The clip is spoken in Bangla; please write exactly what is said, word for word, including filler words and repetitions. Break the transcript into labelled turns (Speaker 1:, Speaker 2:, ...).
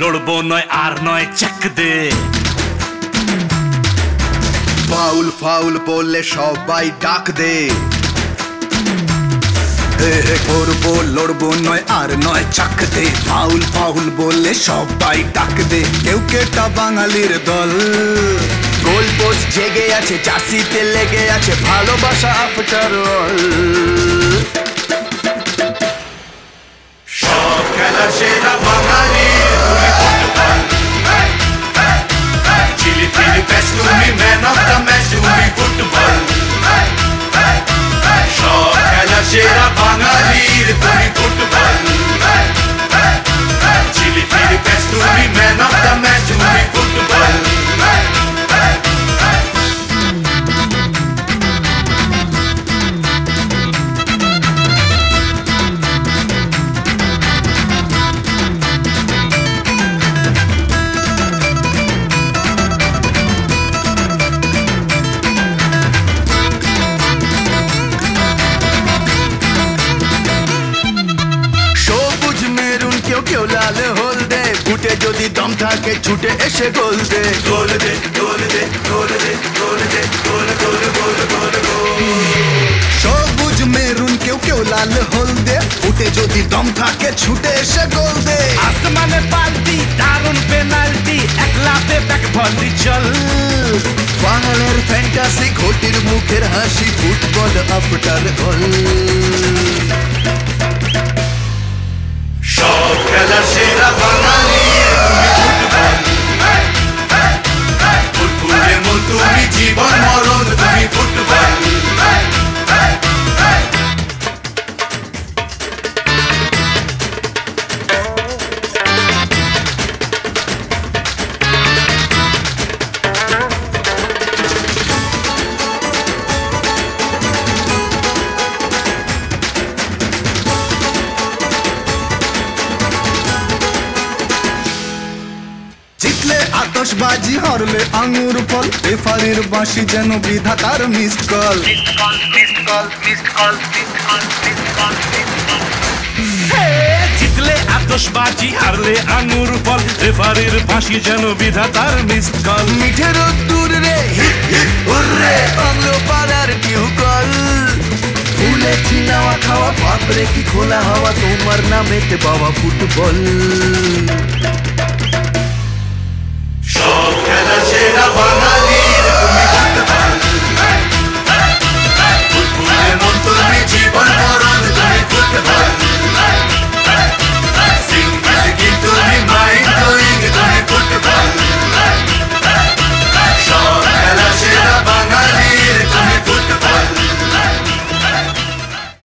Speaker 1: লড়বো নয় আর নয় চেক দে।
Speaker 2: ফাউল ফাউল বললে সবাই ডাক দে। করবো লড়বো নয় আর নয় চাক দে। ফাউল ফাউল বললে সবাই ডাক দে। কেউ কেটা বাঙালির দল, গোল পোস্ট জেগে আছে, চাষিতে লেগে আছে ভালোবাসা আফটার অল।
Speaker 1: সব খেলা সেরা বাঙালি চিলি ফিলি বেস্ট তুমি ম্যান অফ দ্য ম্যাচ তুমি ফুটবল। সব খেলা সেরা বাঙালির তুমি ফুটবল। চিলি ফিলি বেস্ট তুমি ম্যান অফ দ্য ম্যাচ তুমি ফুটবল।
Speaker 2: কেউ লাল হল দে, বুটে যদি দম থাকে ছুটে এসে গোল দে।
Speaker 1: গোল দে গোল দে গোল দে গোল দে গোল গোল গোল গোল গোল।
Speaker 2: সবুজ মেরুন কেউ কেউ লাল হল দে, বুটে যদি দম থাকে ছুটে এসে গোল দে।
Speaker 1: আসমানে পাল্টি দারুণ পেনাল্টি, একলা পে ব্যাক ভলি চল।
Speaker 2: বাঙালের ফ্যান্টাসি ঘটির মুখের হাসি, ফুটবল আফটার অল।
Speaker 1: সব খেলা সেরা বাঙালি তুমি ফুটবল। ফুটবলের মন তুমি জীবন মরণ তুমি ফুটবল।
Speaker 2: জিতলে আতশবাজি, হারলে আঙুর ফল, রেফারির বাঁশি যেন বিধাতার মিসড কল।
Speaker 1: জিতলে আতশবাজি, হারলে আঙুর ফল, রেফারির বাঁশি যেন বিধাতার মিসড কল।
Speaker 2: মিঠে রোদ্দুর রে হিপ হিপ হুররে, বাংলো পাড়ার টিউ কল। ফুলে চিনাওয়া খাওয়া, বাপরে কি খোলা হওয়া, তোমার নামেতে বাবা ফুটবল।